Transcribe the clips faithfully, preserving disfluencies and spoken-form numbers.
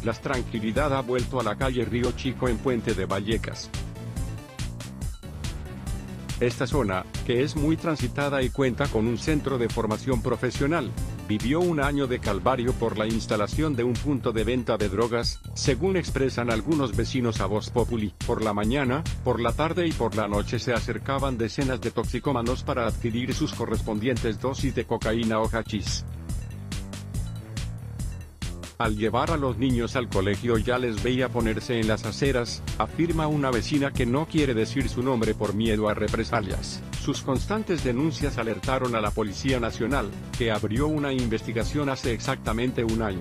La tranquilidad ha vuelto a la calle Río Chico en Puente de Vallecas. Esta zona, que es muy transitada y cuenta con un centro de formación profesional, vivió un año de calvario por la instalación de un punto de venta de drogas, según expresan algunos vecinos a Voz Populi. Por la mañana, por la tarde y por la noche se acercaban decenas de toxicómanos para adquirir sus correspondientes dosis de cocaína o hachís. Al llevar a los niños al colegio ya les veía ponerse en las aceras, afirma una vecina que no quiere decir su nombre por miedo a represalias. Sus constantes denuncias alertaron a la Policía Nacional, que abrió una investigación hace exactamente un año.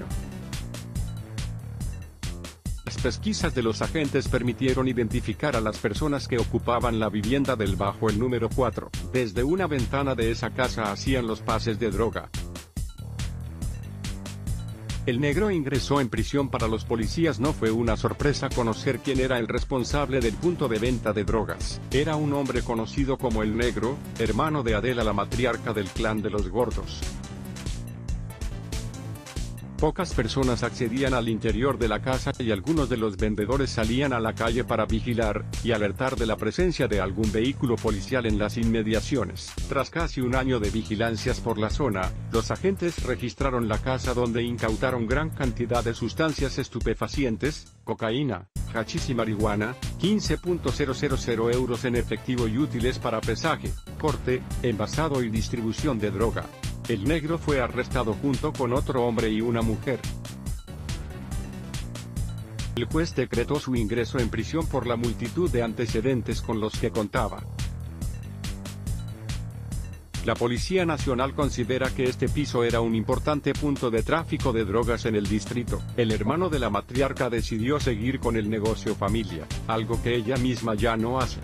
Las pesquisas de los agentes permitieron identificar a las personas que ocupaban la vivienda del bajo el número cuatro. Desde una ventana de esa casa hacían los pases de droga. El negro ingresó en prisión. Para los policías no fue una sorpresa conocer quién era el responsable del punto de venta de drogas. Era un hombre conocido como el Negro, hermano de Adela, la matriarca del clan de los Gordos. Pocas personas accedían al interior de la casa y algunos de los vendedores salían a la calle para vigilar y alertar de la presencia de algún vehículo policial en las inmediaciones. Tras casi un año de vigilancias por la zona, los agentes registraron la casa donde incautaron gran cantidad de sustancias estupefacientes, cocaína, hachís y marihuana, quince mil euros en efectivo y útiles para pesaje, corte, envasado y distribución de droga. El negro fue arrestado junto con otro hombre y una mujer. El juez decretó su ingreso en prisión por la multitud de antecedentes con los que contaba. La Policía Nacional considera que este piso era un importante punto de tráfico de drogas en el distrito. El hermano de la matriarca decidió seguir con el negocio familia, algo que ella misma ya no hace.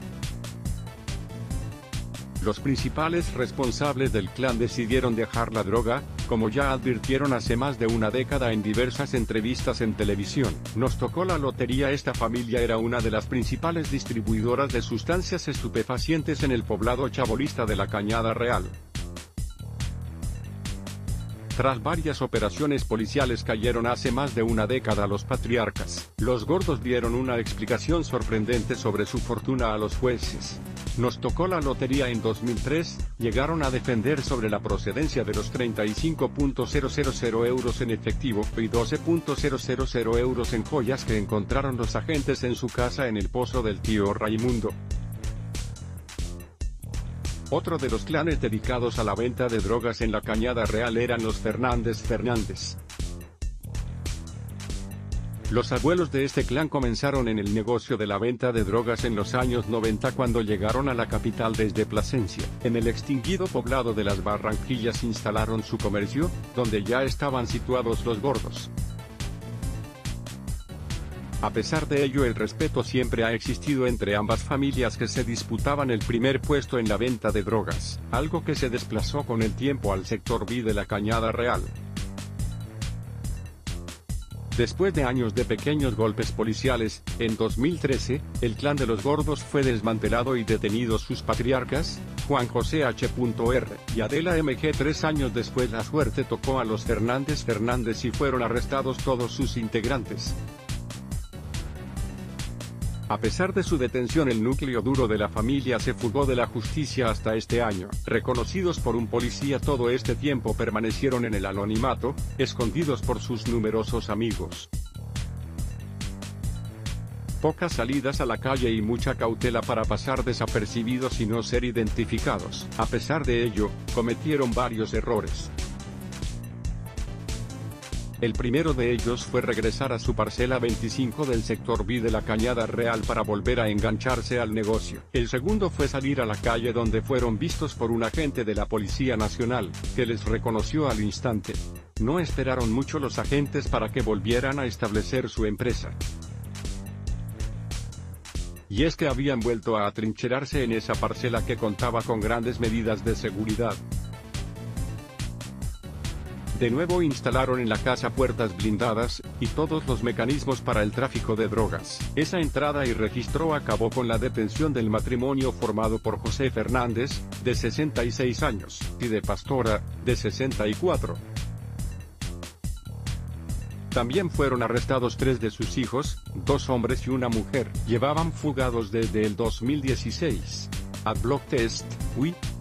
Los principales responsables del clan decidieron dejar la droga, como ya advirtieron hace más de una década en diversas entrevistas en televisión. Nos tocó la lotería. Esta familia era una de las principales distribuidoras de sustancias estupefacientes en el poblado chabolista de la Cañada Real. Tras varias operaciones policiales cayeron hace más de una década los patriarcas. Los Gordos dieron una explicación sorprendente sobre su fortuna a los jueces. Nos tocó la lotería en dos mil tres, llegaron a defender sobre la procedencia de los treinta y cinco mil euros en efectivo y doce mil euros en joyas que encontraron los agentes en su casa en el Pozo del Tío Raimundo. Otro de los clanes dedicados a la venta de drogas en la Cañada Real eran los Fernández Fernández. Los abuelos de este clan comenzaron en el negocio de la venta de drogas en los años noventa cuando llegaron a la capital desde Plasencia. En el extinguido poblado de las Barranquillas instalaron su comercio, donde ya estaban situados los Gordos. A pesar de ello, el respeto siempre ha existido entre ambas familias que se disputaban el primer puesto en la venta de drogas, algo que se desplazó con el tiempo al sector B de la Cañada Real. Después de años de pequeños golpes policiales, en dos mil trece, el clan de los Gordos fue desmantelado y detenidos sus patriarcas, Juan José H. R. y Adela M G Tres años después la suerte tocó a los Fernández Fernández y fueron arrestados todos sus integrantes. A pesar de su detención, el núcleo duro de la familia se fugó de la justicia hasta este año. Reconocidos por un policía, todo este tiempo permanecieron en el anonimato, escondidos por sus numerosos amigos. Pocas salidas a la calle y mucha cautela para pasar desapercibidos y no ser identificados. A pesar de ello, cometieron varios errores. El primero de ellos fue regresar a su parcela veinticinco del sector B de la Cañada Real para volver a engancharse al negocio. El segundo fue salir a la calle, donde fueron vistos por un agente de la Policía Nacional, que les reconoció al instante. No esperaron mucho los agentes para que volvieran a establecer su empresa. Y es que habían vuelto a atrincherarse en esa parcela que contaba con grandes medidas de seguridad. De nuevo instalaron en la casa puertas blindadas, y todos los mecanismos para el tráfico de drogas. Esa entrada y registro acabó con la detención del matrimonio formado por José Fernández, de sesenta y seis años, y de Pastora, de sesenta y cuatro. También fueron arrestados tres de sus hijos, dos hombres y una mujer. Llevaban fugados desde el dos mil dieciséis. Adblock Test, U I.